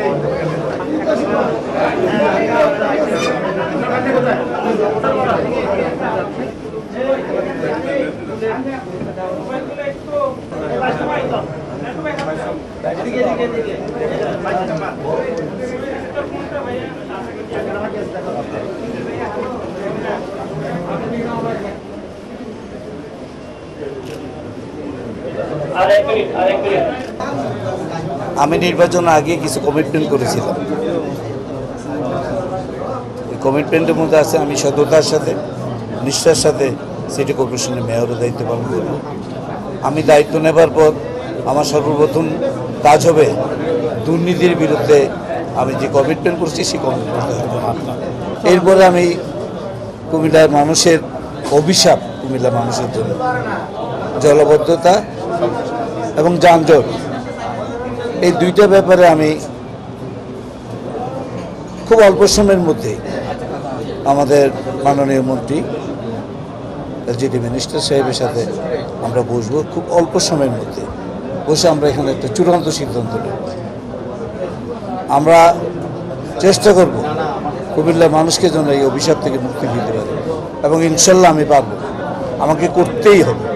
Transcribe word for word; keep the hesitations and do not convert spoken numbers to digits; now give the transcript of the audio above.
আমি নির্বাচন আগে কিছু কমিটমেন্ট করেছিলাম। এই কমিটমেন্টের মধ্যে আছে আমি সততার সাথে নিষ্ঠার সাথে সিটি কর্পোরেশনের মেয়রের দায়িত্ব পালন করব। আমি দায়িত্ব নেবার পর আমার সর্বপ্রথম কাজ হবে দুর্নীতির বিরুদ্ধে আমি যে কমিটমেন্ট করছি সেই কমিটমেন্ট এরপরে আমি কুমিল্লার মানুষের অভিশাপ কুমিল্লার মানুষের জন্য জলবদ্ধতা এবং যানজট এই দুইটা ব্যাপারে আমি খুব অল্প সময়ের মধ্যে আমাদের মাননীয় মন্ত্রী এলজিডি মিনিস্টার সাহেবের সাথে আমরা বসবো। খুব অল্প সময়ের মধ্যে বসে আমরা এখানে একটা চূড়ান্ত সিদ্ধান্ত নেব। আমরা চেষ্টা করব কুমিল্লার মানুষকে যেন এই অভিশাপ থেকে মুক্তি দিতে পারে এবং ইনশাল্লাহ আমি পারব। আমাকে করতেই হবে।